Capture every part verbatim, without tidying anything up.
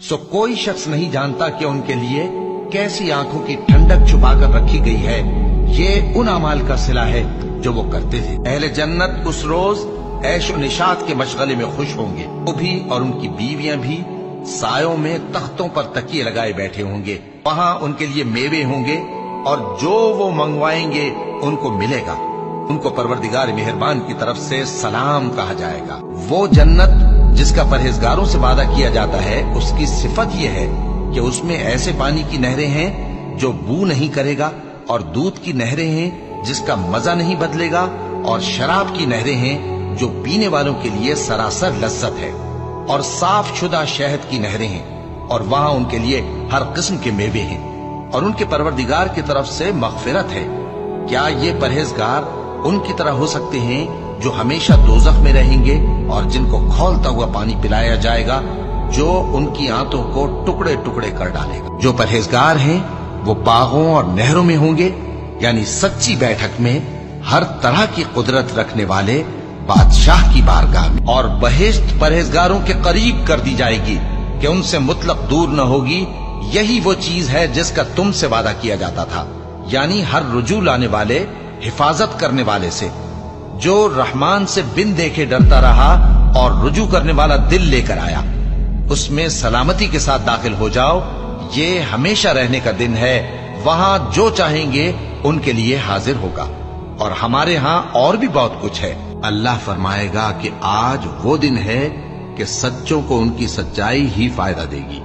सो कोई शख्स नहीं जानता कि उनके लिए कैसी आंखों की ठंडक छुपा कर रखी गई है। ये उन अमाल का सिला है जो वो करते थे। अहले जन्नत उस रोज ऐशो निशात के मशगले में खुश होंगे। वो भी और उनकी बीवियां भी सायों में तख्तों पर तकिए लगाए बैठे होंगे। वहां उनके लिए मेवे होंगे और जो वो मंगवाएंगे उनको मिलेगा। उनको परवरदिगार मेहरबान की तरफ से सलाम कहा जाएगा। वो जन्नत जिसका परहेजगारों से वादा किया जाता है, उसकी सिफत यह है कि उसमें ऐसे पानी की नहरें हैं जो बू नहीं करेगा, और दूध की नहरें हैं जिसका मजा नहीं बदलेगा, और शराब की नहरें हैं जो पीने वालों के लिए सरासर लज्जत है, और साफ शुदा शहद की नहरें हैं, और वहां उनके लिए हर किस्म के मेवे हैं, और उनके परवरदिगार की तरफ से मगफिरत है। क्या ये परहेजगार उनकी तरह हो सकते हैं जो हमेशा दोजख में रहेंगे और जिनको खौलता हुआ पानी पिलाया जाएगा जो उनकी आंतों को टुकड़े टुकड़े कर डालेगा। जो परहेजगार हैं वो बागों और नहरों में होंगे, यानी सच्ची बैठक में हर तरह की कुदरत रखने वाले बादशाह की बारगाह में। और बहिश्त परहेजगारों के करीब कर दी जाएगी कि उनसे मुतलक दूर न होगी। यही वो चीज है जिसका तुमसे वादा किया जाता था, यानी हर रुजू लाने वाले, हिफाजत करने वाले से, जो रहमान से बिन देखे डरता रहा और रुजू करने वाला दिल लेकर आया। उसमें सलामती के साथ दाखिल हो जाओ। ये हमेशा रहने का दिन है। वहां जो चाहेंगे उनके लिए हाजिर होगा, और हमारे यहाँ और भी बहुत कुछ है। अल्लाह फरमाएगा कि आज वो दिन है कि सच्चों को उनकी सच्चाई ही फायदा देगी।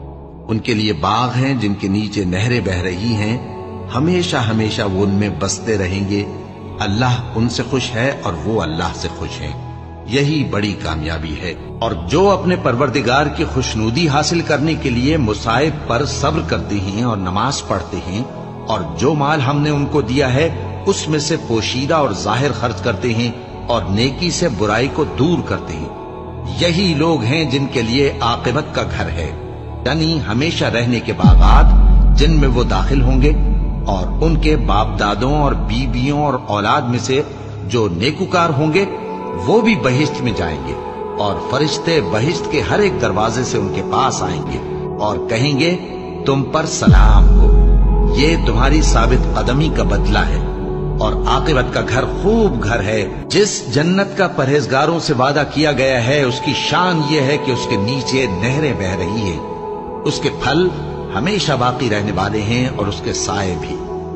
उनके लिए बाग हैं जिनके नीचे नहरें बह रही हैं, हमेशा हमेशा वो उनमें बसते रहेंगे। अल्लाह उनसे खुश है और वो अल्लाह से खुश हैं। यही बड़ी कामयाबी है। और जो अपने परवरदिगार की खुशनुदी हासिल करने के लिए मुसाइब पर सब्र करते हैं और नमाज पढ़ते हैं, और जो माल हमने उनको दिया है उसमें से पोशीदा और जाहिर खर्च करते हैं, और नेकी से बुराई को दूर करते हैं, यही लोग हैं जिनके लिए आकिबत का घर है, यानी हमेशा रहने के बागात जिनमें वो दाखिल होंगे। और उनके बाप दादों और बीबियों और औलाद में से जो नेकुकार होंगे वो भी बहिश्त में जाएंगे, और फरिश्ते बहिश्त के हर एक दरवाजे से उनके पास आएंगे और कहेंगे तुम पर सलाम हो। ये तुम्हारी साबित कदमी का बदला है, और आकिबत का घर खूब घर है। जिस जन्नत का परहेजगारों से वादा किया गया है उसकी शान ये है कि उसके नीचे नहरें बह रही हैं, उसके फल हमेशा बाकी रहने वाले हैं, और उसके साए भी।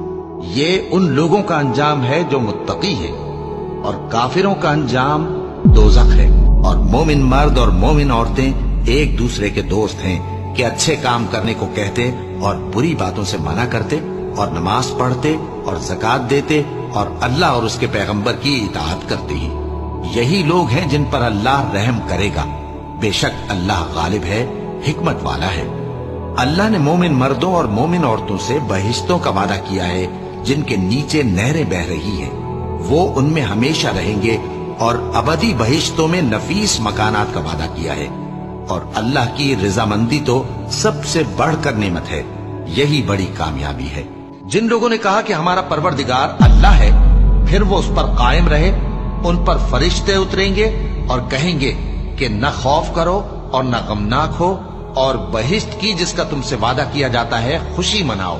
ये उन लोगों का अंजाम है जो मुत्तकी है, और काफिरों का अंजाम दोज़ख है। और मोमिन मर्द और मोमिन औरतें एक दूसरे के दोस्त हैं कि अच्छे काम करने को कहते और बुरी बातों से मना करते, और नमाज पढ़ते और ज़कात देते, और अल्लाह और उसके पैगंबर की इताअत करते हैं। यही लोग हैं जिन पर अल्लाह रहम करेगा। बेशक अल्लाह गालिब है, हिकमत वाला है। अल्लाह ने मोमिन मर्दों और मोमिन औरतों से बहिश्तों का वादा किया है जिनके नीचे नहरें बह रही हैं। वो उनमें हमेशा रहेंगे, और अबदी बहिश्तों में नफीस मकानात का वादा किया है। और अल्लाह की रजामंदी तो सबसे बढ़कर नेमत है। यही बड़ी कामयाबी है। जिन लोगों ने कहा कि हमारा परवरदिगार अल्लाह है, फिर वो उस पर कायम रहे, उन पर फरिश्ते उतरेंगे और कहेंगे कि न खौफ करो और न गमनाक हो, और बहिश्त की जिसका तुमसे वादा किया जाता है खुशी मनाओ।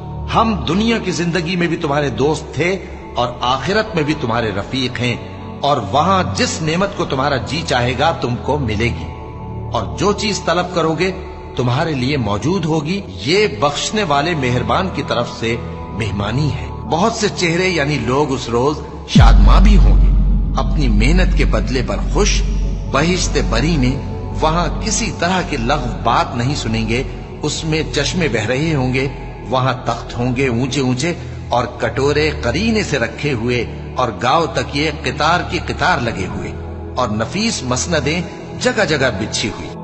हम दुनिया की जिंदगी में भी तुम्हारे दोस्त थे और आखिरत में भी तुम्हारे रफीक हैं, और वहां जिस नेमत को तुम्हारा जी चाहेगा तुमको मिलेगी, और जो चीज तलब करोगे तुम्हारे लिए मौजूद होगी। ये बख्शने वाले मेहरबान की तरफ से मेहमानी है। बहुत से चेहरे यानी लोग उस रोज शादमां भी होंगे, अपनी मेहनत के बदले पर खुश। बहिश्ते बरी में वहां किसी तरह की लग़्व बात नहीं सुनेंगे। उसमें चश्मे बह रहे होंगे, वहां तख्त होंगे ऊंचे ऊंचे, और कटोरे करीने से रखे हुए, और गांव तक ये कितार की कितार लगे हुए, और नफीस मसनदें जगह जगह बिछी हुई।